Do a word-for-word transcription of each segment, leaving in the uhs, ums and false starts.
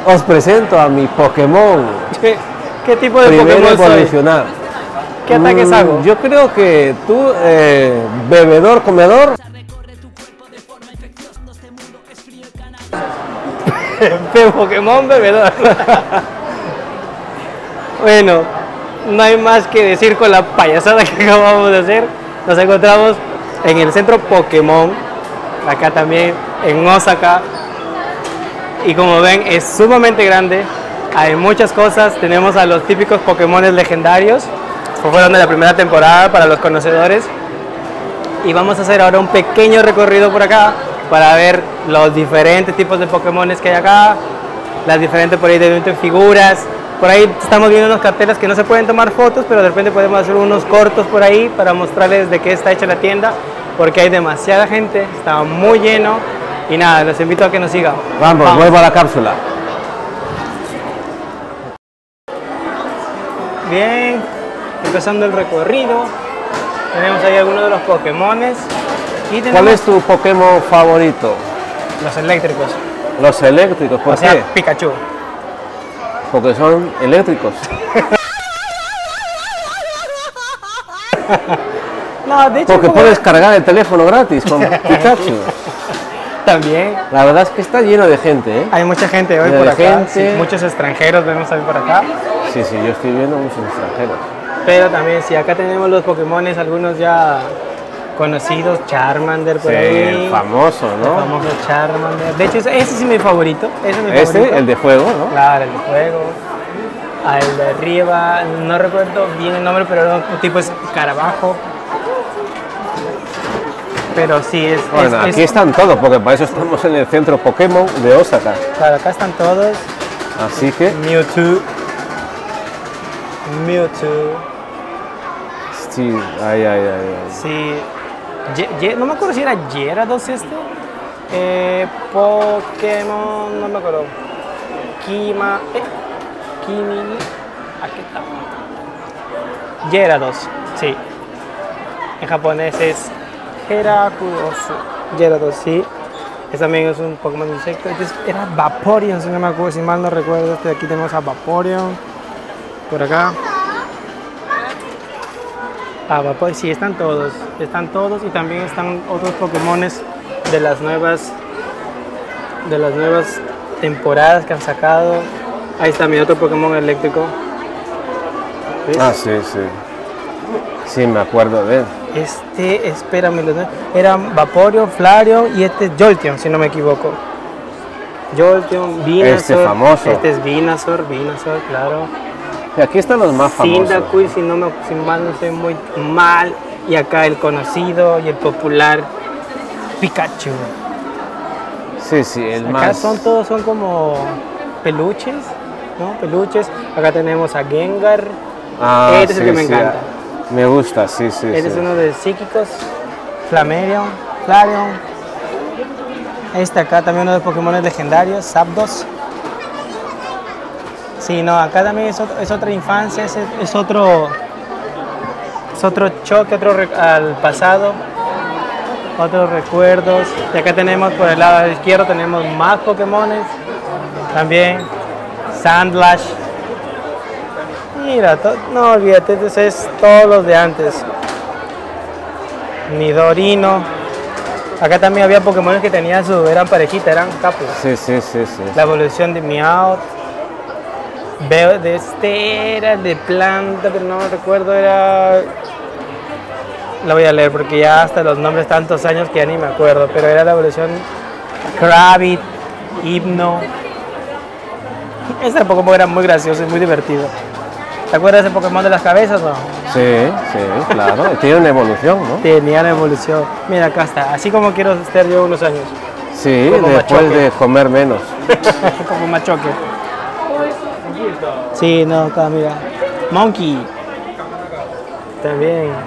os presento a mi Pokémon. ¿Qué, qué tipo de Primero Pokémon soy? evolucionar. ¿Qué ataques Mm, hago? Yo creo que tú, eh, bebedor, comedor. Pokémon bebedor. Bueno, no hay más que decir con la payasada que acabamos de hacer. Nos encontramos en el centro Pokémon, acá también en Osaka. Y como ven, es sumamente grande. Hay muchas cosas. Tenemos a los típicos Pokémones legendarios. Fueron de la primera temporada para los conocedores. Y vamos a hacer ahora un pequeño recorrido por acá para ver los diferentes tipos de Pokémones que hay acá, las diferentes por ahí de figuras. Por ahí estamos viendo unos carteles que no se pueden tomar fotos, pero de repente podemos hacer unos cortos por ahí para mostrarles de qué está hecha la tienda, porque hay demasiada gente, está muy lleno. Y nada, los invito a que nos sigan. Vamos, Vamos. vuelvo a la cápsula. Bien, empezando el recorrido. Tenemos ahí algunos de los Pokémones. Y tenemos ¿Cuál es tu Pokémon favorito? los eléctricos, Los eléctricos, ¿por o sea, qué? Pikachu. Porque son eléctricos. No, de hecho, Porque como- puedes cargar el teléfono gratis con Pikachu. también La verdad es que está lleno de gente, ¿eh? hay mucha gente hoy Lleno por de acá, gente. sí, muchos extranjeros vemos hoy por acá. Sí, sí, yo estoy viendo muchos extranjeros. Pero también, si acá tenemos los Pokémones, algunos ya conocidos, Charmander por Sí, ahí. el famoso, El ¿no? famoso Charmander. De hecho, ese, ese sí es mi favorito. Ese es mi Este, favorito. el de fuego, ¿no? Claro, el de fuego. Ah, el de arriba, no recuerdo bien el nombre, pero era un tipo es Carabajo. Pero sí, es. Bueno, es- aquí es- están todos, porque para eso estamos en el centro Pokémon de Osaka. Claro, acá están todos. Así que, Mewtwo. Mewtwo. sí, ay, ay, ay. ay. Sí. Ye- Ye- no me acuerdo si era Gyarados este. Eh, Pokémon, no me acuerdo. Kima. Eh, Kimi. Aquí está. Gyarados, sí. En japonés es Herakudosu. Gyarados, sí. Este también es un Pokémon insecto. Este es- era Vaporeon, si no me acuerdo, si mal no recuerdo. Este de aquí tenemos a Vaporeon. Por acá. Ah, Vaporeon, sí, están todos. Están todos y también están otros Pokémones de las nuevas de las nuevas temporadas que han sacado. Ahí está mi otro Pokémon eléctrico. ¿Ves? Ah, sí, sí. Sí, me acuerdo de él. Este, espérame, los nuevos- eran Vaporeon, Flareon y este es Jolteon, si no me equivoco. Jolteon, Venusaur. Este famoso. Este es Venusaur, Venusaur, claro. Y aquí están los más famosos. Cyndaquil, si no me si mal no estoy muy mal. Y acá el conocido y el popular Pikachu. Sí, sí, el Acá más. son todos son como peluches, ¿no? Peluches. Acá tenemos a Gengar. Ah, Este es el sí, que me sí, encanta. Me gusta, sí, sí. Este sí. es uno de psíquicos. Flameon, Flareon. Este acá también uno de Pokémon legendarios, Zapdos. Sí, no, acá también es, otro- es otra infancia, es, es otro es otro choque otro re- al pasado, otros recuerdos. Y acá tenemos por el lado izquierdo tenemos más Pokémones, también Sandlash. Mira, to- no olvídate, entonces es todos los de antes. Nidorino. Acá también había Pokémon que tenían su, eran parejita, eran capos. Sí, sí, sí, sí. La evolución de Meowth. Veo de este era el de planta, pero no me recuerdo, era. La voy a leer porque ya hasta los nombres tantos años que ya ni me acuerdo, pero era la evolución Krabit, Hypno. Ese Pokémon era muy gracioso y muy divertido. ¿Te acuerdas de ese Pokémon de las cabezas o no? Sí, sí, claro. Tiene una evolución, ¿no? Tenían evolución. Mira, acá está. Así como quiero estar yo unos años. Sí, Como después machoque. de comer menos. Como machoque. Sí, no, acá mira. Monkey. También.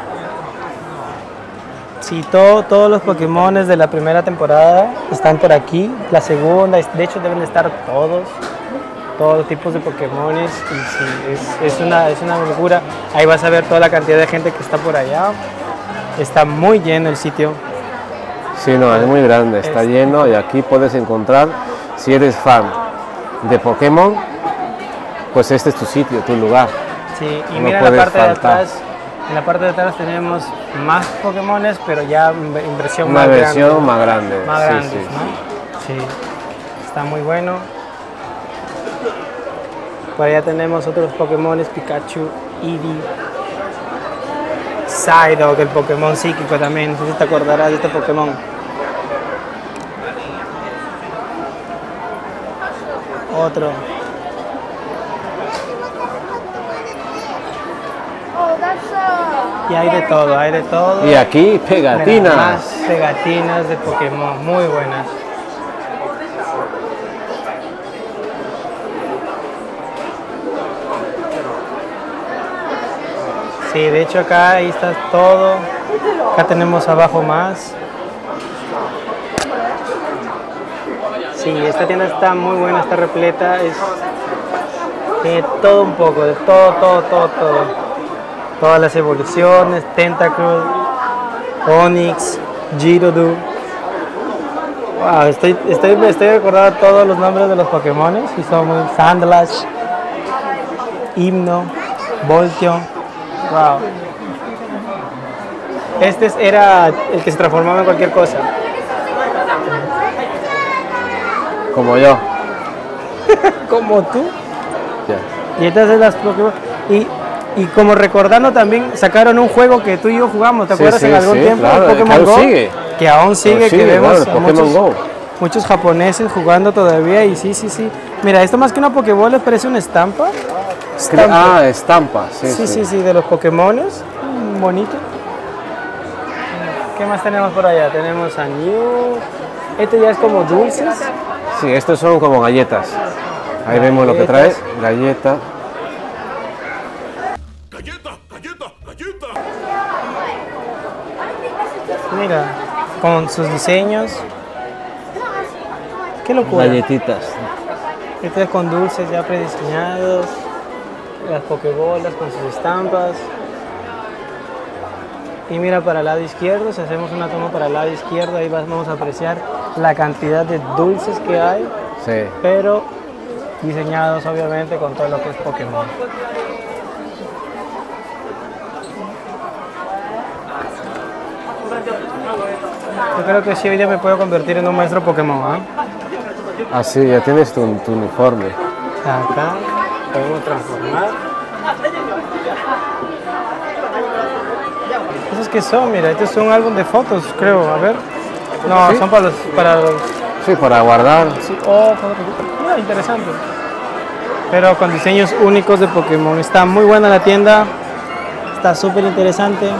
Sí, todo, todos los Pokémones de la primera temporada están por aquí. La segunda, de hecho deben de estar todos. Todos los tipos de Pokémones. Y sí, es, es, una, es una locura. Ahí vas a ver toda la cantidad de gente que está por allá. Está muy lleno el sitio. Sí, no, es muy grande, está Es- lleno y aquí puedes encontrar, si eres fan de Pokémon, pues este es tu sitio, tu lugar. Sí, y No mira la puedes parte de faltar. atrás. En la parte de atrás tenemos más Pokémones, pero ya en en versión Una más versión grande. más grande. Más sí, grandes, sí. ¿no? Sí. Está muy bueno. Por allá tenemos otros Pokémones, Pikachu, Eevee, Psyduck, el Pokémon psíquico también. No sé si te acordarás de este Pokémon. Otro. Y hay de todo, hay de todo. Y aquí Mira, pegatinas. más pegatinas de Pokémon, muy buenas. Sí, de hecho acá ahí está todo. Acá tenemos abajo más. Sí, esta tienda está muy buena, está repleta. Es de todo un poco, de todo, todo, todo, todo. Todas las evoluciones, Tentacruel, Onix, Geodude. Wow, estoy, estoy, me estoy recordando todos los nombres de los Pokémon y son muy Sandlash, Himno, Voltion. Wow. Este era el que se transformaba en cualquier cosa. Como yo. Como tú. Ya. Y entonces las Pokémon. Y, y como recordando también, sacaron un juego que tú y yo jugamos, ¿te Sí, acuerdas sí, en algún sí, tiempo? claro, El que Pokémon aún Go. sigue. Que aún sigue, Aún que sigue, vemos claro, el a Pokémon muchos, Go. muchos japoneses jugando todavía. Y sí, sí, sí. Mira, esto más que una Pokéball les parece una estampa. Estampa. Ah, estampa. Sí, Sí, sí. sí, sí, de los Pokémones. Mm, bonito. ¿Qué más tenemos por allá? Tenemos a New. Este ya es como dulces. Sí, estos son como galletas. Ahí vemos lo que trae. Galleta. ¡Galleta! ¡Galleta! ¡Galleta! Mira, con sus diseños. Qué locura. Galletitas. Este es con dulces ya prediseñados. Las pokebolas con sus estampas. Y mira para el lado izquierdo, si hacemos una toma para el lado izquierdo, ahí vamos a apreciar la cantidad de dulces que hay, Sí. pero diseñados obviamente con todo lo que es Pokémon. Yo creo que sí, hoy día me puedo convertir en un maestro Pokémon, ¿ah? Así, ya tienes tu, tu uniforme. Acá podemos transformar. ¿Esos qué son? Mira, este es un álbum de fotos, creo. A ver. No, ¿Sí? son para los... Para los Sí, para guardar. sí, oh, para- mira, interesante. Pero con diseños únicos de Pokémon. Está muy buena la tienda. Está súper interesante.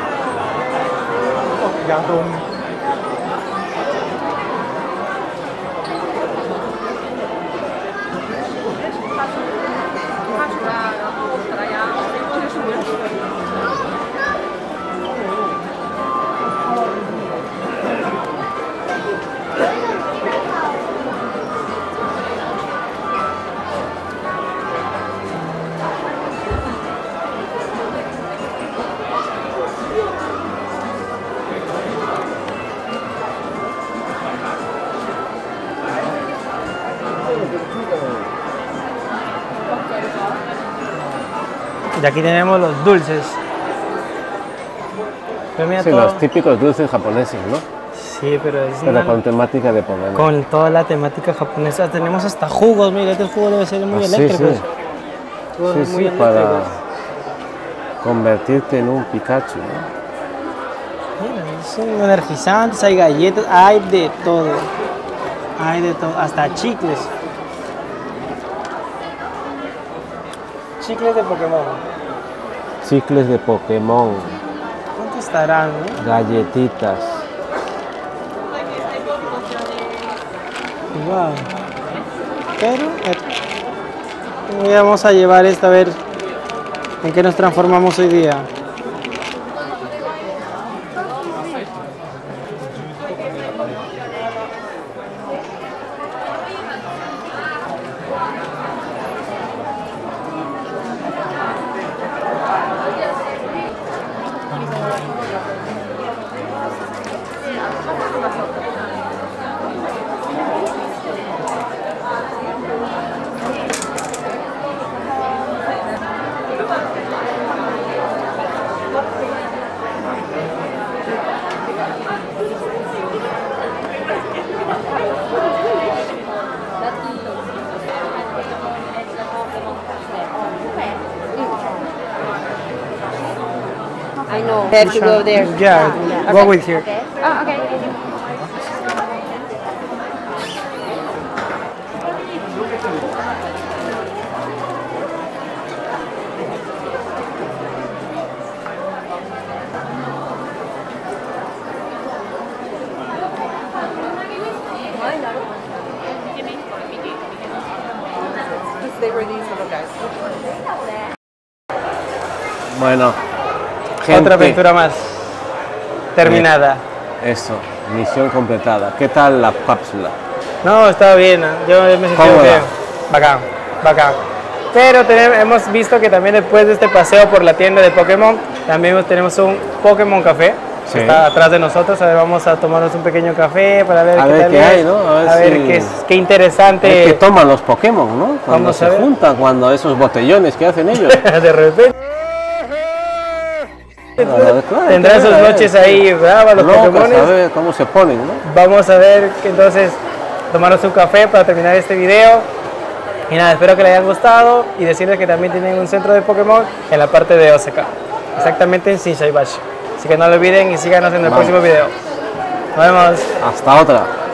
Y aquí tenemos los dulces. Pero mira Sí, todo. los típicos dulces japoneses, ¿no? Sí, pero es Pero una- con temática de Pokémon. con toda la temática japonesa. Tenemos hasta jugos, mira, este jugo debe ser muy Ah, sí, eléctrico. sí. Jugos Sí, muy sí, para eléctricos. convertirte en un Pikachu, ¿no? Mira, son energizantes, hay galletas, hay de todo. Hay de todo, hasta chicles. Chicles de Pokémon. Chicles de Pokémon, ¿Cuánto estarán, no? galletitas. Wow. Pero eh, vamos a llevar esta a ver en qué nos transformamos hoy día. No, they have to go there. Yeah, yeah. go Okay. with here. Oh, okay. They were these little guys. Bueno, gente, Otra aventura más terminada. Eso, misión completada. ¿Qué tal la cápsula? No, estaba bien, ¿eh? Yo me he sentido Cómoda. bien. Bacán, bacán. Pero tenemos, hemos visto que también después de este paseo por la tienda de Pokémon, también tenemos un Pokémon Café. Sí. Que está atrás de nosotros. A ver, vamos a tomarnos un pequeño café para ver A qué ver tal qué es. hay, ¿no? A ver A ver si- qué, es- qué interesante. Es que toman los Pokémon, ¿no? Cuando Vamos a se ver. juntan, cuando esos botellones que hacen ellos. De repente. Claro, claro, Tendrá hay que sus ver, a ver. noches ahí bravas los Locas, Pokémones. a ver cómo se ponen, ¿no? Vamos a ver que entonces tomarnos un café para terminar este video. Y nada, espero que les haya gustado y decirles que también tienen un centro de Pokémon en la parte de Osaka, exactamente en Shinsaibashi. Así que no lo olviden y síganos en el Vamos. próximo video. Nos vemos. Hasta otra.